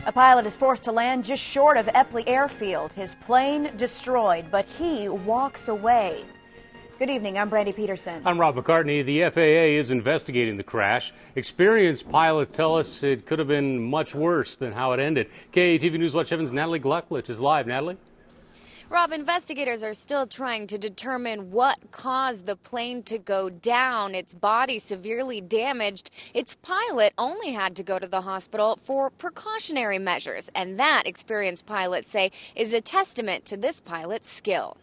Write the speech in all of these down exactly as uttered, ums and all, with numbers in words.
A pilot is forced to land just short of Eppley Airfield. His plane destroyed, but he walks away. Good evening, I'm Brandy Peterson. I'm Rob McCartney. The F A A is investigating the crash. Experienced pilots tell us it could have been much worse than how it ended. K E T V News Watch seven's Natalie Glucklich is live. Natalie? Rob, investigators are still trying to determine what caused the plane to go down. Its body severely damaged. Its pilot only had to go to the hospital for precautionary measures, and that, experienced pilots say, is a testament to this pilot's skill.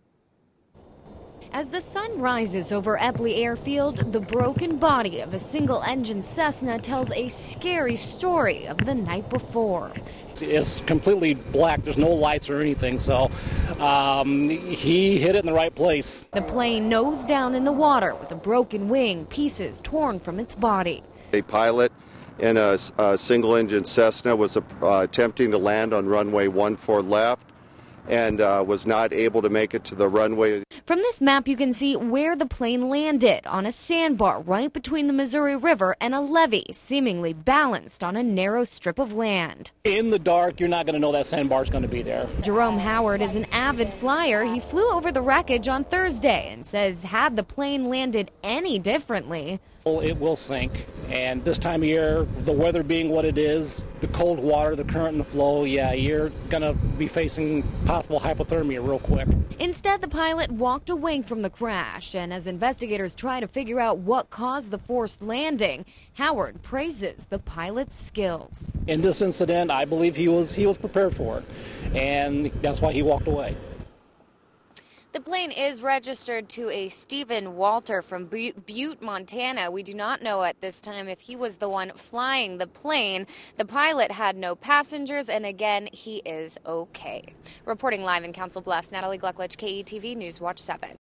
As the sun rises over Eppley Airfield, the broken body of a single-engine Cessna tells a scary story of the night before. It's completely black. There's no lights or anything, so um, he hit it in the right place. The plane nose down in the water with a broken wing, pieces torn from its body. A pilot in a, a single-engine Cessna was uh, attempting to land on runway one four left and uh, was not able to make it to the runway. From this map, you can see where the plane landed, on a sandbar right between the Missouri River and a levee, seemingly balanced on a narrow strip of land. In the dark, you're not going to know that sandbar is going to be there. Jerome Howard is an avid flyer. He flew over the wreckage on Thursday and says had the plane landed any differently, it will sink. And this time of year, the weather being what it is, the cold water, the current and the flow, yeah, you're going to be facing possible hypothermia real quick. Instead, the pilot walked away from the crash, and as investigators try to figure out what caused the forced landing, Howard praises the pilot's skills. In this incident, I believe he was he was prepared for it, and that's why he walked away. The plane is registered to a Stephen Walter from Butte, Montana. We do not know at this time if he was the one flying the plane. The pilot had no passengers, and again, he is okay. Reporting live in Council Bluffs, Natalie Glucklich, K E T V News Watch seven.